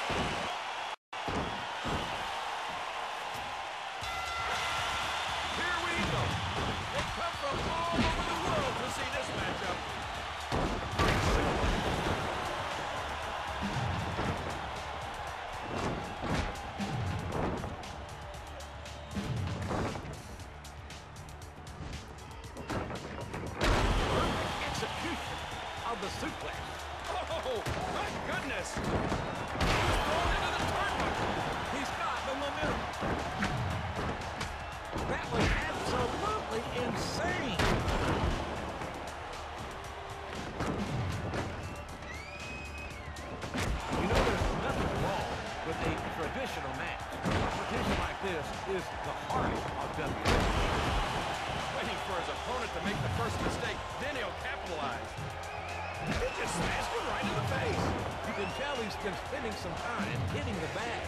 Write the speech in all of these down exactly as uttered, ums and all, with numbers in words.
Here we go. They come from all over the world to see this matchup. Perfect execution of the suplex. Oh, my goodness. He's thrown into the turnbuckle. He's got the momentum. That was absolutely insane. You know, there's nothing wrong with a traditional match. Competition like this is the heart of W W E. Waiting for his opponent to make the first mistake, then he'll capitalize. He just smashed him right in the face. You can tell he's been spending some time hitting the bag.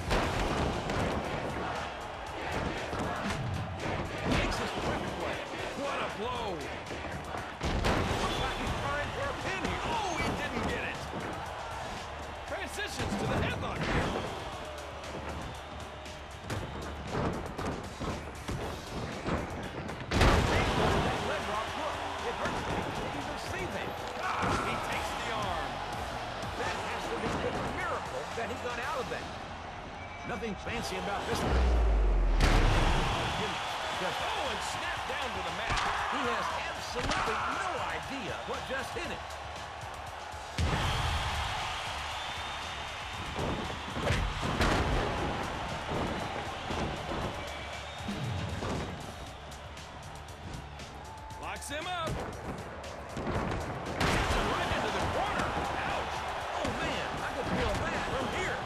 Makes his quick play. What a blow. Looks like he's trying for a pin here. Oh, he didn't get it. Transitions to the headlock here. That leg rock, look, it hurts me. He's receiving. Ah, he takes the arm. That has to be a miracle that he got out of that. Nothing fancy about this one. Just, oh, and snapped down to the mat. He has absolutely no idea what just hit him. Locks him up. Hits him right into the corner. Ouch. Oh, man, I could feel that from here.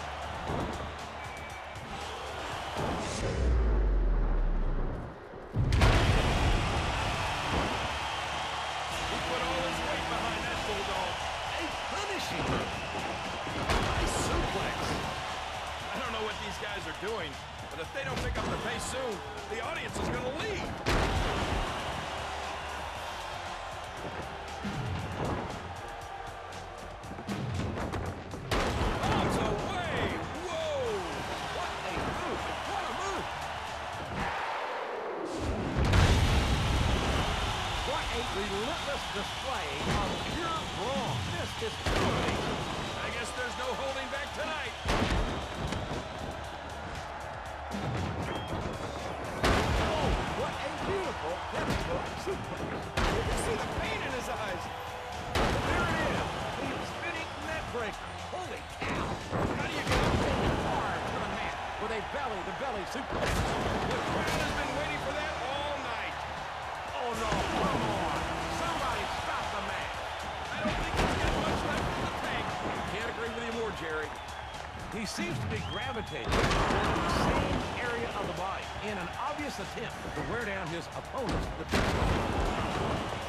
He put all his weight behind that bulldog. A punishing move. Nice suplex. I don't know what these guys are doing, but if they don't pick up the pace soon, the audience is going to leave. Bombs away! Whoa! What a move! What a move! What a relentless display of pure brawn. This is amazing. I guess there's no holding back tonight. Oh, what a beautiful heavyweight suplex. You can see the pain in his eyes. There it is. The spinning net breaker. Holy cow. How do you get up there hard to the mat with a belly-to-belly suplex? The crowd has been waiting for that all night. Oh, no. Come on. Somebody stop the match. I don't think he's got much left in the tank. Can't agree with you more, Jerry. He seems to be gravitating to the same area of the body in an obvious attempt to wear down his opponent's defense.